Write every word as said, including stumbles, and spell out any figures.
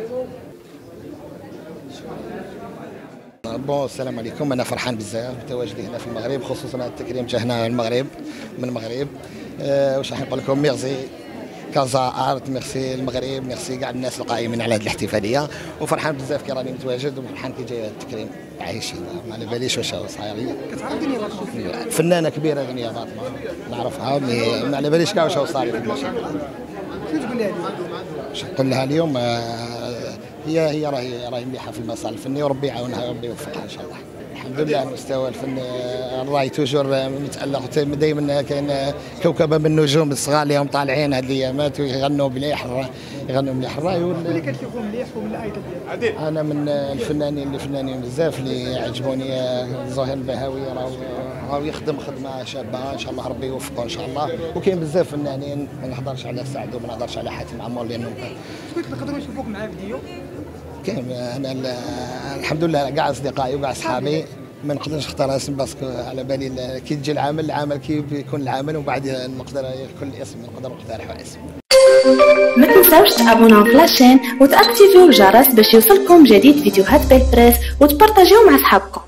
بون السلام عليكم. انا فرحان بزاف بتواجدي هنا في المغرب، خصوصا هذا التكريم جا هنا المغرب من المغرب. أه واش راح نقول لكم؟ ميرسي كازا ارت، ميرسي المغرب، ميرسي كاع الناس القائمين على هذه الاحتفاليه، وفرحان بزاف كي راني متواجد وفرحان كي جاي هذا التكريم. عايشين ما على باليش واش صاير لي. كتعرف دنيا فاطمه؟ فنانه كبيره دنيا فاطمه، نعرفها مي ما على باليش كاع واش صاير لي. شنو تقول لها اليوم؟ واش نقول لها اليوم؟ هي هي راهي راهي مليحه في المسار الفني، وربي يعاونها وربي يوفقها ان شاء الله. الحمد لله المستوى الفني راهي توجور متالق، دائما كاين كوكبه من النجوم الصغار اللي هم طالعين هذه الايامات ويغنوا مليح، يغنوا مليح. الراي اللي كتشوفوا مليح ومن الايض ديالك. انا من الفنانين اللي فنانين بزاف اللي عجبوني زهير البهاوي، راهو راهو يخدم خدمه شابه ان شاء الله، ربي يوفقه ان شاء الله. وكاين بزاف فنانين، ما نهضرش على سعد وما نهضرش على حاتم عمور لانهم شكون نقدروا نشوفوك معاه فيديو؟ كاين انا الحمد لله كاع اصدقائي وكاع صحابي ما نقدرش نختار اسم باسكو على بالي كي تجي العمل العمل كي يكون العمل وبعد نقدر كل اسم نقدر نقترح اسم. ما تنساوش تابوناو في لاشين وتاكتيفيو الجرس باش يوصلكم جديد فيديوهات بالبريس وتبارطاجيو مع صحابكم.